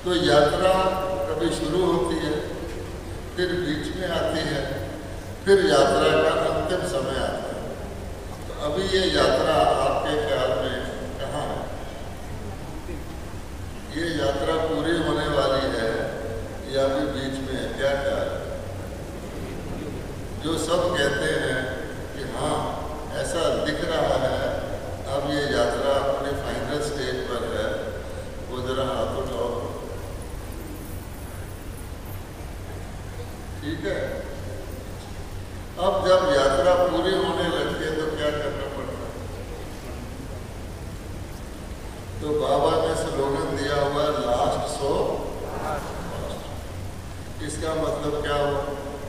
तो यात्रा कभी शुरू होती है, फिर बीच में आती है, फिर यात्रा का अंतिम समय आता है। तो अभी ये यात्रा आपके ख्याल में कहाँ है? ये यात्रा पूरी होने वाली है या अभी बीच में है? क्या ख्याल है? जो सब कहते हैं कि हाँ ऐसा दिख रहा है, अब ये यात्रा अपने फाइनल स्टेज पर है, वो जरा हाथ उठाओ। ठीक है। अब जब यात्रा पूरी होने लगती है तो क्या करना पड़ता है? तो बाबा ने स्लोगन दिया हुआ है, लास्ट सो फास्ट। इसका मतलब क्या हुआ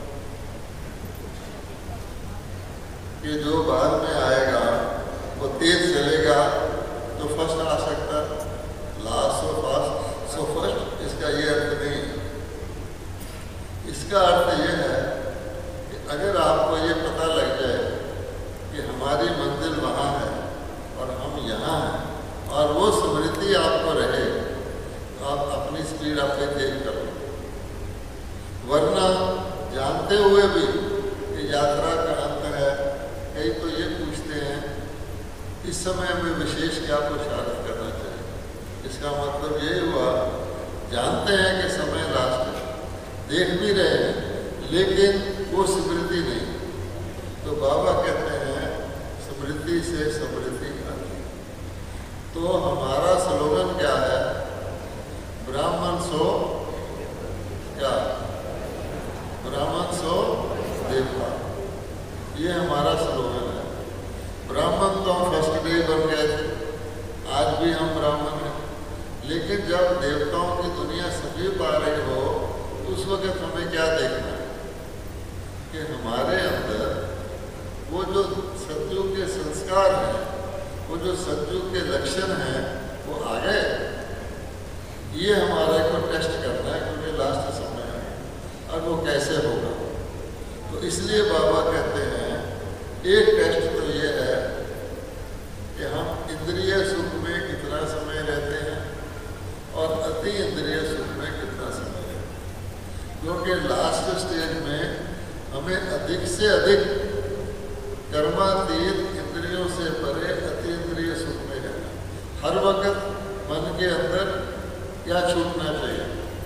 कि जो बाद में आएगा वो तेज चलेगा तो फर्स्ट आ सकता है, last so fast so first. इसका ये अर्थ नहीं है। इसका अर्थ ये है कि अगर आपको ये पता लग जाए कि हमारी मंजिल वहाँ है और हम यहाँ हैं और वो स्मृति आपको रहे, तो आप अपनी स्पीड अपने तेज करो। वरना जानते हुए भी कि यात्रा का अंत है, कई तो ये पूछते हैं इस समय में विशेष क्या पुरुषार्थ करना चाहिए। इसका मतलब ये हुआ, जानते हैं कि समय लास्ट है, देख भी रहे हैं, लेकिन वो स्मृति नहीं। तो बाबा कहते हैं स्मृति से समृद्धि आती है। तो हमारा स्लोगन क्या है? ब्राह्मण सो क्या? ब्राह्मण सो देवता। ये हमारा स्लोगन है। ब्राह्मण तो हम फर्स्ट डे बन गए थे, आज भी हम ब्राह्मण हैं, लेकिन जब देवताओं की दुनिया सभी पा रही हो तो उस वक्त हमें क्या देखना है कि हमारे अंदर वो जो सतयुग के संस्कार हैं, वो जो सतयुग के लक्षण हैं, वो आ गए। ये हमारे को टेस्ट करना है, क्योंकि लास्ट समय है और वो कैसे होगा। तो इसलिए बाबा कहते हैं एक टेस्ट तो ये है कि हम इंद्रिय सुख में कितना समय रहते हैं और अति इंद्रिय सुख में कितना समय रहते हैं। क्योंकि लास्ट स्टेज में हमें अधिक से अधिक कर्मातीत इंद्रियों से परे अति इंद्रिय सुख में रहना। हर वक्त मन के अंदर क्या छूटना चाहिए?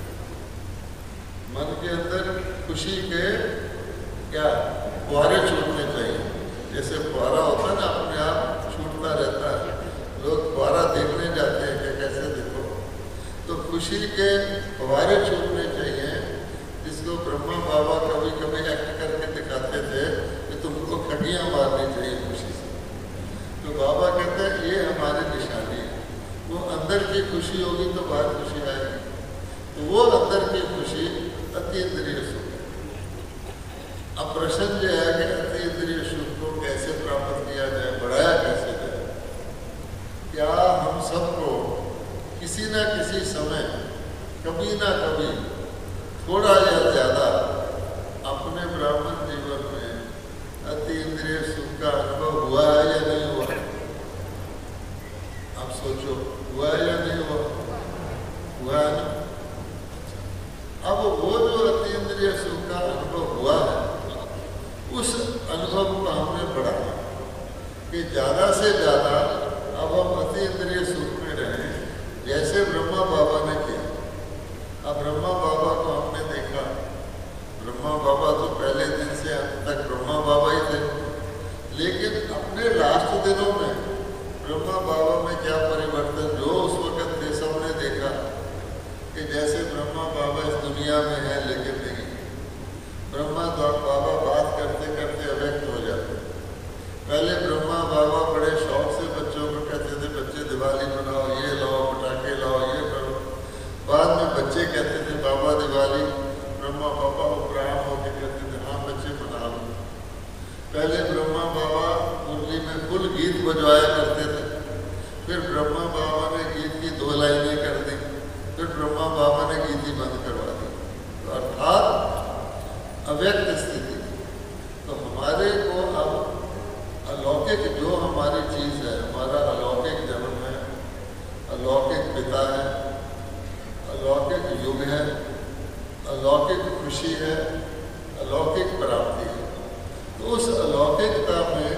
मन के अंदर खुशी के क्या फुहारे छूटने चाहिए। जैसे फुहारा होता है ना, अपने आप छूटता रहता है, लोग फुहारा देखने जाते हैं कि कैसे देखो। तो खुशी के फुहारे छूटने चाहिए, जिसको ब्रह्मा बाबा कभी कभी एक्ट करके दिखाते थे कि तुमको खटियाँ मारनी चाहिए खुशी से। तो बाबा कहते हैं ये हमारी निशानी है। वो अंदर की खुशी होगी तो बाहर खुशी आएगी। तो वो अंदर की खुशी अति इंद्रिय सुख। अब प्रश्न जो है कि अति इंद्रिय सुख को कैसे प्राप्त किया जाए, बढ़ाया कैसे जाए? क्या हम सबको किसी न किसी समय, कभी ना कभी, थोड़ा या ज़्यादा अपने ब्राह्मण जीवन में अति इंद्रिय सुख का अनुभव हुआ है या नहीं हुआ? आप सोचो, हुआ है या नहीं हुआ? हुआ है ना? अब वो जो अति इंद्रिय सुख का अनुभव हुआ है, उस अनुभव को हमने बढ़ाया कि ज़्यादा से ज़्यादा अब हम अति इंद्रिय सुख में रहें, जैसे ब्रह्मा बाबा ने किया। अब ब्रह्मा बाबा को हमने देखा, ब्रह्मा बाबा तो पहले दिन से अंत तक ब्रह्मा बाबा ही थे, लेकिन अपने लास्ट दिनों में ब्रह्मा बाबा में क्या परिवर्तन जो उस वक्त थे, सबने देखा कि जैसे ब्रह्मा बाबा इस दुनिया में है लेकिन नहीं। ब्रह्मा बाबा बात करते करते अव्यक्त हो जाते। पहले ब्रह्मा बाबा बड़े शौक से बच्चों को कहते थे, बच्चे दिवाली मनाओ, ये लाओ, पटाखे लाओ, ये करो। बाद में बच्चे कहते थे बाबा दिवाली, ब्रह्मा बाबा उपराम होकर कहते थे हाँ बच्चे मना लो। पहले ब्रह्मा बाबा मुरली में फुल गीत बजवाया करते थे, फिर ब्रह्मा बाबा ने गीत की 2 लाइनें कर दी, फिर ब्रह्मा बाबा ने गीत ही बंद करवा दी। तो अर्थात अव्यक्त स्थिति। तो हमारे को अब अलौकिक जो हमारी चीज़ है, हमारा अलौकिक जन्म है, अलौकिक पिता है, अलौकिक है, अलौकिक खुशी है, अलौकिक प्राप्ति है। तो उस अलौकिकता में